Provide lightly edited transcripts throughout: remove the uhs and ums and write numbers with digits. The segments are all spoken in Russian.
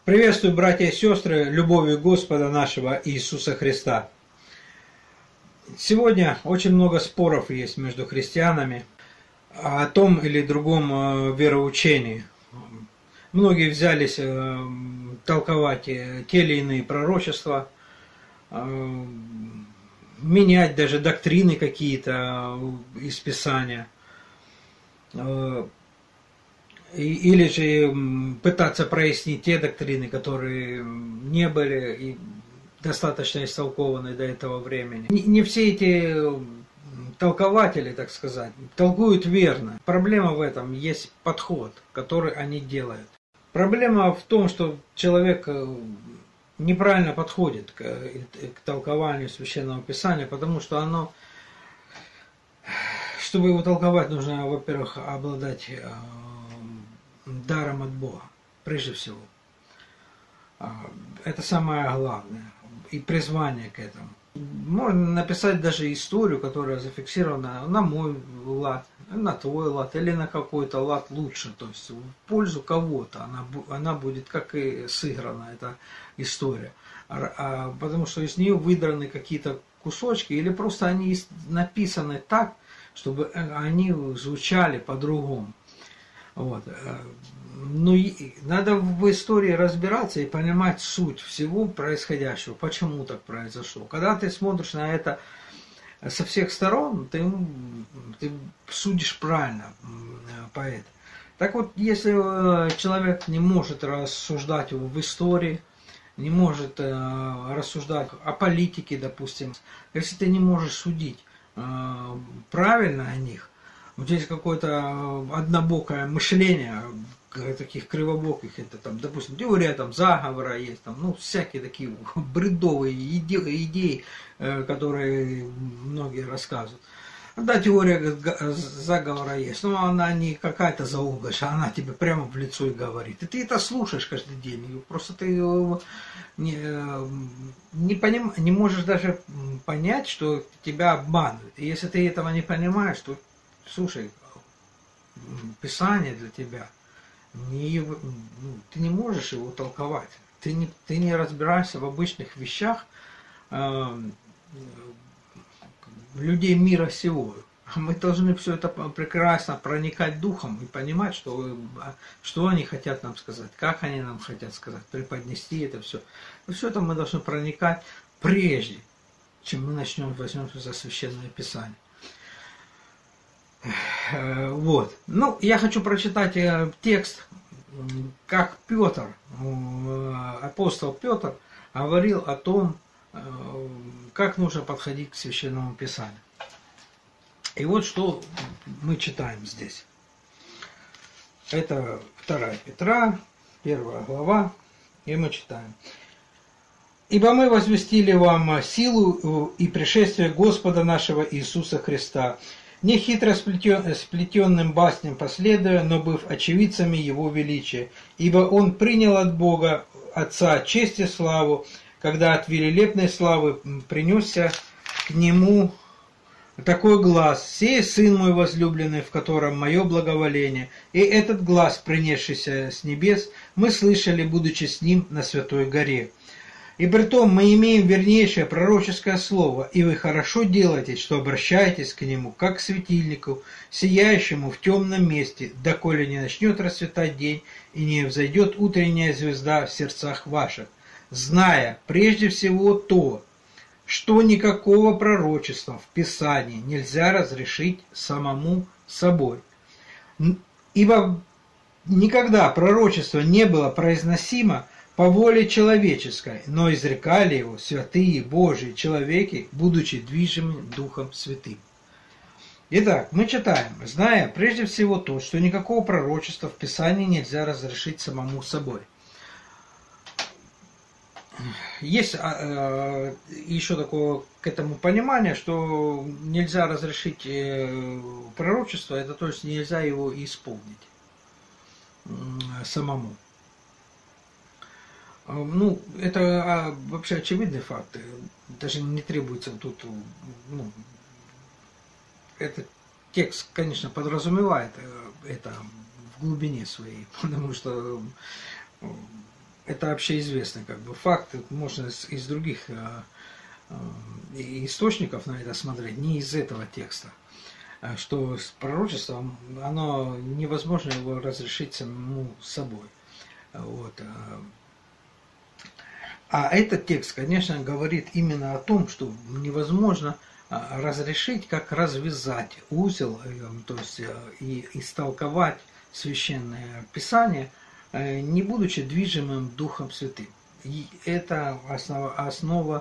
Приветствую, братья и сестры, любовью Господа нашего Иисуса Христа. Сегодня очень много споров есть между христианами о том или другом вероучении. Многие взялись толковать те или иные пророчества, менять даже доктрины какие-то из Писания. Или же пытаться прояснить те доктрины, которые не были достаточно истолкованы до этого времени. Не все эти толкователи, так сказать, толкуют верно. Проблема в этом, есть подход, который они делают. Проблема в том, что человек неправильно подходит к толкованию Священного Писания, потому что оно, чтобы его толковать, нужно, во-первых, обладать даром от Бога, прежде всего. Это самое главное. И призвание к этому. Можно написать даже историю, которая зафиксирована на мой лад, на твой лад, или на какой-то лад лучше. То есть в пользу кого-то она будет как и сыграна, эта история. Потому что из нее выдраны какие-то кусочки, или просто они написаны так, чтобы они звучали по-другому. Вот. Но надо в истории разбираться и понимать суть всего происходящего, почему так произошло. Когда ты смотришь на это со всех сторон, ты судишь правильно по этому. Так вот, если человек не может рассуждать в истории, не может рассуждать о политике, допустим, если ты не можешь судить правильно о них, вот есть какое-то однобокое мышление, таких кривобоких, это там, допустим, теория там заговора есть, там, ну, всякие такие бредовые идеи, которые многие рассказывают. Да, теория заговора есть, но она не какая-то заоблачная, она тебе прямо в лицо и говорит. И ты это слушаешь каждый день, просто ты не можешь даже понять, что тебя обманывают. И если ты этого не понимаешь, то слушай, Писание для тебя, ты не можешь его толковать. Ты не разбираешься в обычных вещах людей мира сего. Мы должны все это прекрасно проникать духом и понимать, что они хотят нам сказать, как они нам хотят сказать, преподнести это все. И все это мы должны проникать прежде, чем мы возьмемся за Священное Писание. Вот. Ну, я хочу прочитать текст, как Петр, апостол Петр, говорил о том, как нужно подходить к Священному Писанию. И вот что мы читаем здесь. Это 2 Петра, 1 глава, и мы читаем. «Ибо мы возвестили вам силу и пришествие Господа нашего Иисуса Христа, не хитро сплетенным басням последуя, но быв очевидцами Его величия, ибо Он принял от Бога Отца честь и славу, когда от великолепной славы принесся к Нему такой глас: «Сей Сын мой возлюбленный, в котором мое благоволение». И этот глас, принесшийся с небес, мы слышали, будучи с Ним на Святой горе. И притом мы имеем вернейшее пророческое слово, и вы хорошо делаете, что обращаетесь к нему, как к светильнику, сияющему в темном месте, доколе не начнет расцветать день, и не взойдет утренняя звезда в сердцах ваших, зная прежде всего то, что никакого пророчества в Писании нельзя разрешить самому собой. Ибо никогда пророчество не было произносимо по воле человеческой, но изрекали его святые Божьи человеки, будучи движимы Духом Святым. Итак, мы читаем, зная прежде всего то, что никакого пророчества в Писании нельзя разрешить самому собой. Есть еще такое к этому понимание, что нельзя разрешить пророчество, это то есть нельзя его исполнить самому. Ну, это вообще очевидные факты, даже не требуется тут, этот текст, конечно, подразумевает это в глубине своей, потому что это общеизвестный как бы факт, можно из других источников на это смотреть, не из этого текста, что с пророчеством, оно невозможно его разрешить самому собой. Вот. А этот текст, конечно, говорит именно о том, что невозможно разрешить, как развязать узел, то есть и истолковать Священное Писание, не будучи движимым Духом Святым. И это основа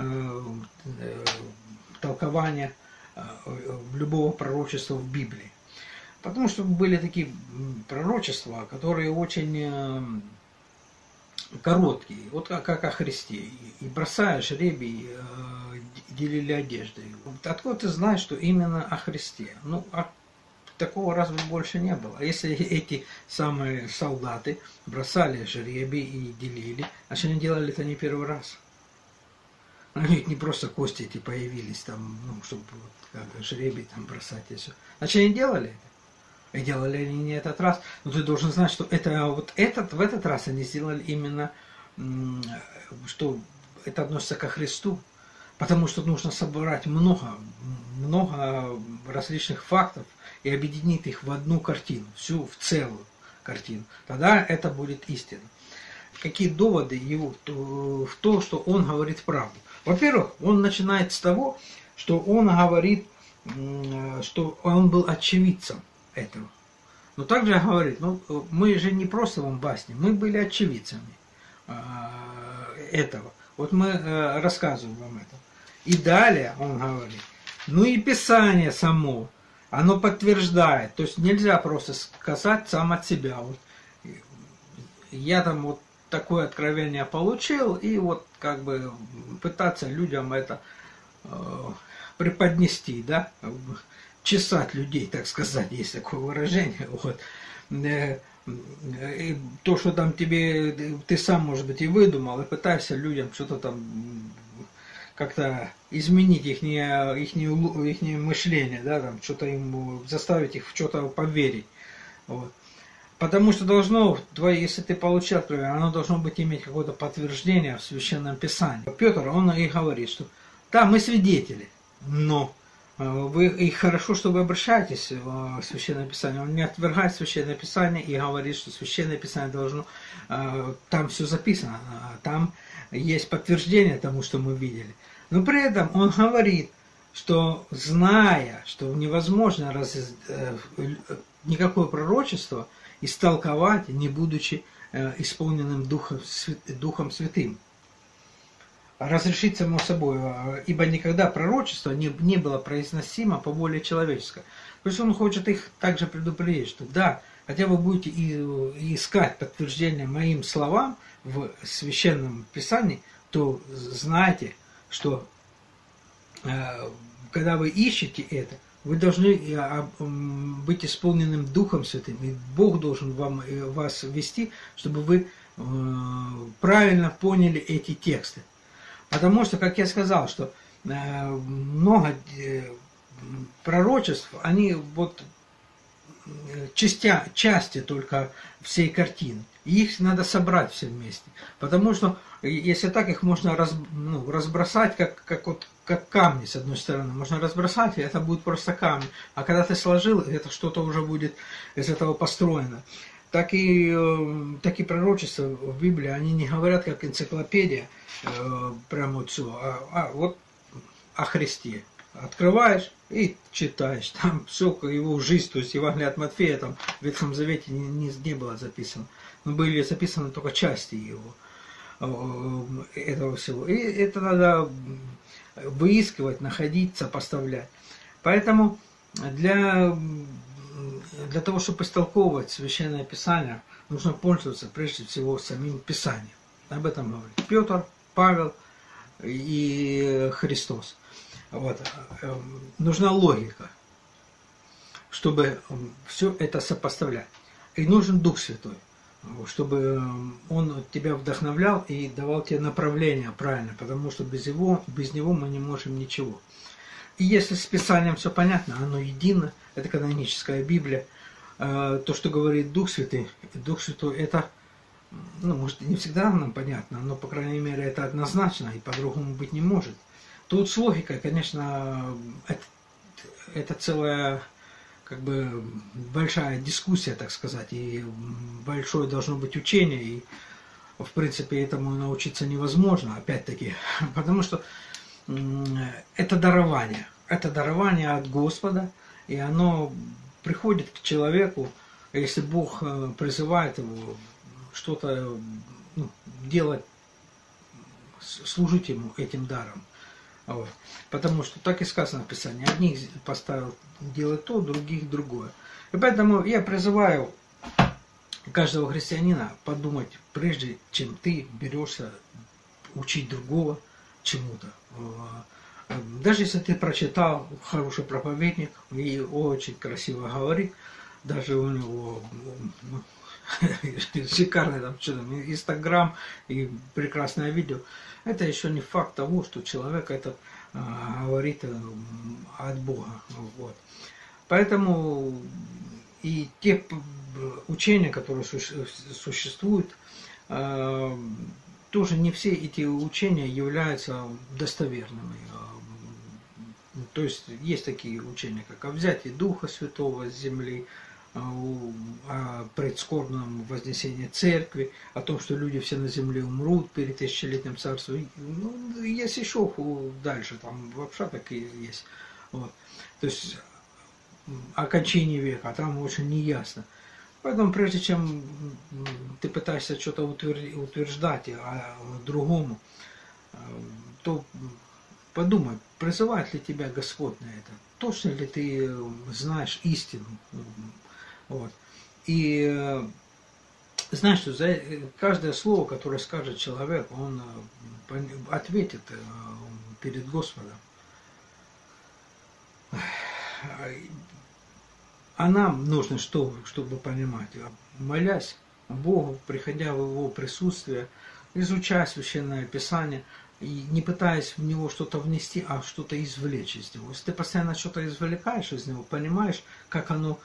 толкования любого пророчества в Библии. Потому что были такие пророчества, которые очень короткие, вот как о Христе. И бросая жребий, делили одежды. Откуда ты знаешь, что именно о Христе? Ну, такого разве больше не было. Если эти самые солдаты бросали жребий и делили, значит, они делали это не первый раз. Они не просто кости эти появились там, ну, чтобы вот, как жребий там бросать и все. Значит, они делали это. И делали они не этот раз. Но ты должен знать, что это вот в этот раз они сделали именно, что это относится ко Христу. Потому что нужно собрать много различных фактов и объединить их в одну картину, всю в целую картину. Тогда это будет истина. Какие доводы его в то, что он говорит правду? Во-первых, он начинает с того, что он говорит, что он был очевидцем этого. Но также говорит, ну, мы же не просто вам басни, мы были очевидцами этого. Вот мы рассказываем вам это. И далее он говорит, ну и Писание само, оно подтверждает. То есть нельзя просто сказать сам от себя. Вот, я там вот такое откровение получил, и вот как бы пытаться людям это преподнести, да, чесать людей, так сказать, есть такое выражение. Вот. И то, что там ты сам, может быть, и выдумал, и пытаешься людям что-то там как-то изменить их мышление, да, там, что-то им заставить их в что-то поверить. Вот. Потому что должно, если ты получил откровение, оно должно быть иметь какое-то подтверждение в Священном Писании. Петр, он и говорит, что да, мы свидетели, но и хорошо, что вы обращаетесь в Священное Писание. Он не отвергает Священное Писание и говорит, что Священное Писание должно, там все записано, там есть подтверждение тому, что мы видели. Но при этом он говорит, что зная, что невозможно никакое пророчество истолковать, не будучи исполненным Духом Святым. Разрешить само собой, ибо никогда пророчество не было произносимо по воле человеческой. То есть он хочет их также предупредить, что да, хотя вы будете искать подтверждение моим словам в Священном Писании, то знайте, что когда вы ищете это, вы должны быть исполненным Духом Святым, и Бог должен вас вести, чтобы вы правильно поняли эти тексты. Потому что, как я сказал, что много пророчеств, они вот части только всей картины. И их надо собрать все вместе. Потому что, если так, их можно разбросать, как камни, с одной стороны. Можно разбросать, и это будет просто камни. А когда ты сложил, это что-то уже будет из этого построено. Так и пророчества в Библии, они не говорят как энциклопедия, прямо вот все, а вот о Христе. Открываешь и читаешь. Там все, его жизнь, то есть Евангелие от Матфея, там в Ветхом Завете не было записано. Но были записаны только части его, этого всего. И это надо выискивать, находить, сопоставлять. Поэтому для того, чтобы истолковывать Священное Писание, нужно пользоваться прежде всего самим Писанием. Об этом говорит Петр, Павел и Христос. Вот. Нужна логика, чтобы все это сопоставлять. И нужен Дух Святой, чтобы Он тебя вдохновлял и давал тебе направление правильно, потому что без него мы не можем ничего. И если с Писанием все понятно, оно едино, это каноническая Библия, то, что говорит Дух Святой, это ну, может, не всегда нам понятно, но, по крайней мере, это однозначно и по-другому быть не может. Тут с логикой, конечно, это целая, как бы, большая дискуссия, так сказать, и большое должно быть учение, и, в принципе, этому научиться невозможно, опять-таки, потому что это дарование от Господа, и оно приходит к человеку, если Бог призывает его что-то, ну, делать, служить ему этим даром. Вот. Потому что так и сказано в Писании. Одних поставил делать то, других другое. И поэтому я призываю каждого христианина подумать, прежде чем ты берешься учить другого чему-то. Даже если ты прочитал, хороший проповедник и очень красиво говорит, даже у него шикарный там что-то Инстаграм и прекрасное видео, это еще не факт того, что человек этот говорит от Бога. Вот. Поэтому и те учения, которые существуют, тоже не все эти учения являются достоверными. То есть есть такие учения, как о взятии Духа Святого с земли, о предскорбном вознесении церкви, о том, что люди все на земле умрут перед тысячелетним царством. Ну, есть еще дальше, там вообще такие есть. Вот. То есть о кончине века, там очень неясно. Поэтому прежде чем ты пытаешься что-то утверждать другому, то подумай, призывает ли тебя Господь на это. Точно ли ты знаешь истину? Вот. И знаешь, что за каждое слово, которое скажет человек, он ответит перед Господом. А нам нужно что, чтобы понимать? Молясь Богу, приходя в Его присутствие, изучая Священное Писание, и не пытаясь в него что-то внести, а что-то извлечь из него. Если ты постоянно что-то извлекаешь из него, понимаешь, как оно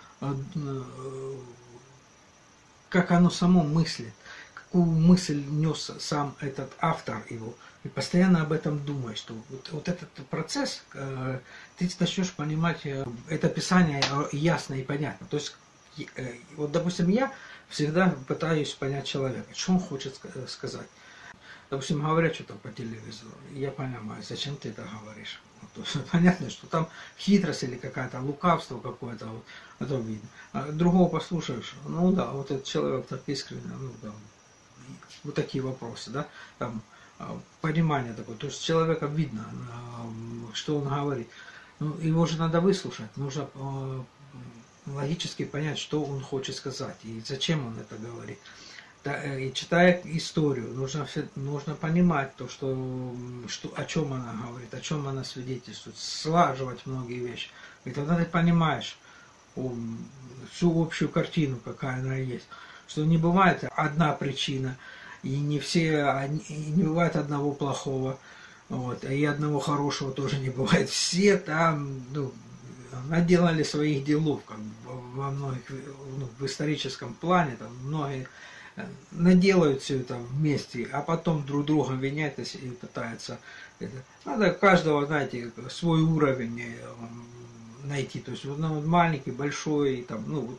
само мыслит, какую мысль нес сам этот автор его, и постоянно об этом думаешь, что вот этот процесс, ты начнешь понимать это Писание ясно и понятно. То есть, вот, допустим, я всегда пытаюсь понять человека, что он хочет сказать. Допустим, говорят что-то по телевизору, я понимаю, зачем ты это говоришь. Вот, понятно, что там хитрость или какая-то лукавство какое-то, вот, это видно. А другого послушаешь, ну да, вот этот человек так искренне, ну да, вот такие вопросы, да, там понимание такое, то есть человека видно, что он говорит. Ну, его же надо выслушать, нужно логически понять, что он хочет сказать и зачем он это говорит. И читая историю, нужно понимать то, о чем она говорит, о чем она свидетельствует, слаживать многие вещи. И тогда ты понимаешь всю общую картину, какая она есть. Что не бывает одна причина, и не бывает одного плохого, вот, и одного хорошего тоже не бывает. Все там наделали своих делов, как во многих, в историческом плане, там многие наделают все это вместе, а потом друг друга винят и пытаются. Надо каждого, знаете, свой уровень найти. То есть маленький, большой, там, вот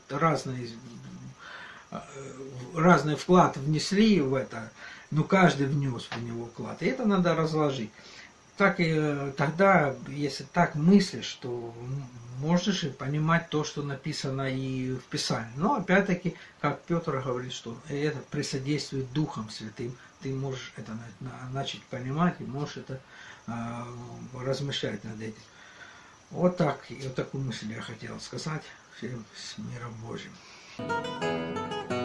разный вклад внесли в это, но каждый внес в него вклад. И это надо разложить. Так и тогда, если так мыслишь, то можешь и понимать то, что написано и в Писании. Но опять-таки, как Петр говорит, что это при содействии Духом Святым, ты можешь это начать понимать и можешь это размышлять над этим. Вот так, и вот такую мысль я хотел сказать. Всем с миром Божьим.